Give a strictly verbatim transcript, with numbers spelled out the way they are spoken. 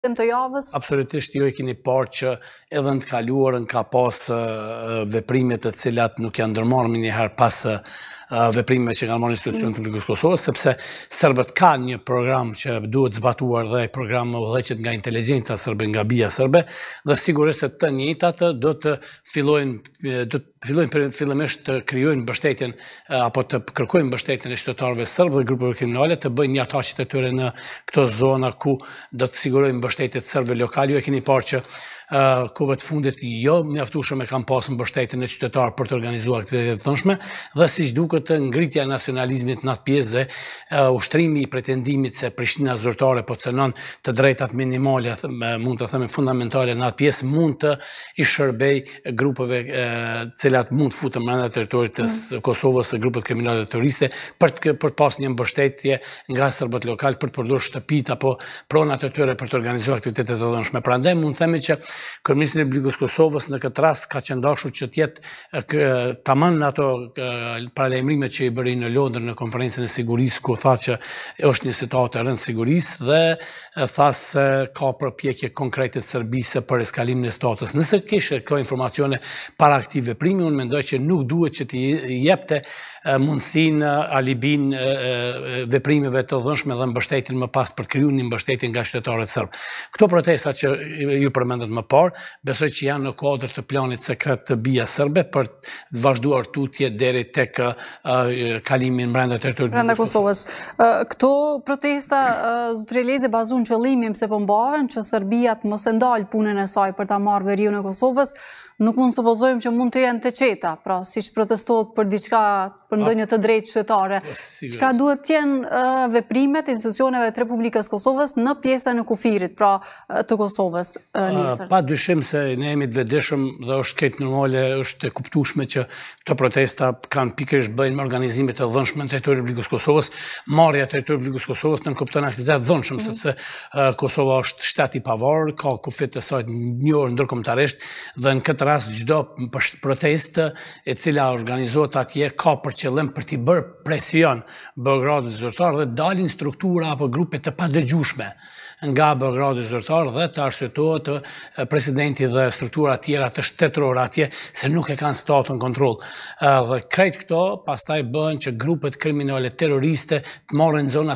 të javës? Absolutisht, jo e keni parë që edhe në të kaluarën ka pas veprime të cilat nuk janë ndërmarrë njëherë pas veprime që kanë marrë institucionet të Republikës Kosovës, sepse serbët kanë një program që duhet zbatuar dhe program udhëheqet nga inteligjenca serbe, nga bija serbe, dhe sigurisht se të njëjtat do të fillojnë do të fillojnë fillimisht të krijojnë mbështetjen apo të kërkojnë mbështetjen e qytetarëve serbë dhe grupeve kriminale të bëjnë një ataqet e tyre në këto zona ku do të sigurojnë mbështetjet serbëve lokale. Ju e keni parë që kohëve të fundit jo mjaftueshëm e kanë pasur mbështetjen e qytetarëve për të organizuar aktivitete të thonshme dhe siç duket ngritja e nacionalizmit në atë pjesë dhe ushtrimi i pretendimit se Prishtina zyrtare po cënon të drejtat minimale, mund të themi fundamentale në atë pjesë, mund të i shërbej grupeve të cilat mund të futen brenda territorit të Kosovës, grupet kriminale terroriste për të për të pasur një mbështetje nga serbët lokal për të përdorur shtëpitë apo pronat e tyre për të organizuar aktivitete të thonshme. Prandaj mund të themi që Kryeministri i Republikës Kosovës në këtë rast ka qëndruar që të jetë tamam në ato paralajmërimet që i bëri në Londër në konferencën e sigurisë, ku tha që është një situatë e rëndë sigurisë dhe tha se ka përpjekje konkrete të Serbisë për eskalimin e situatës. Nëse kishte këto informacione para këtij veprimi, unë mendoj që nuk duhet që të jepte mundësinë, alibin veprimeve të dhënshme dhe mbështetjen më pas për të krijuar një mbështetje nga qytetarët serbë. Këto protesta që ju përmendët më parë, besoj që janë në kuadër të planit sekret të bija serbe për të vazhduar tutje deri tek kalimin brenda territorit brenda Kosovës. Këto protesta zotëri Lezi bazon qëllimin pse po mbahen që Serbia të mos e ndal punën e saj për ta marrë veriun e Kosovës. Nuk mund supozojmë që mund të jenë të qeta, pra siç protestohet për diçka, për ndonjë të drejtë qytetare. Çka duhet të jenë veprimet e institucioneve të Republikës Kosovës në pjesën e kufirit, pra të Kosovës nesër? Pa dyshim se ne jemi të vetëdijshëm dhe është këtë normale, është e kuptueshme që këto protesta kanë pikërisht bëjnë me organizimet e dhënshme në territorin e Republikës Kosovës, marrja e territorit të Republikës Kosovës në kupton aktivitet dhënshëm, sepse Kosova është shtet i pavarur, ka kufit të saj njohur ndërkombëtarisht dhe në këtë rast çdo protestë e cila organizohet atje ka për qëllim për t'i bërë presion Beogradit zyrtar dhe dalin struktura apo grupe të padëgjueshme nga Beogradi zyrtar dhe të arsyetohet presidenti dhe struktura tjera të shtetërore atje se nuk e kanë statën kontroll. Dhe krejt këto pastaj bën që grupet kriminale terroriste të marrin zona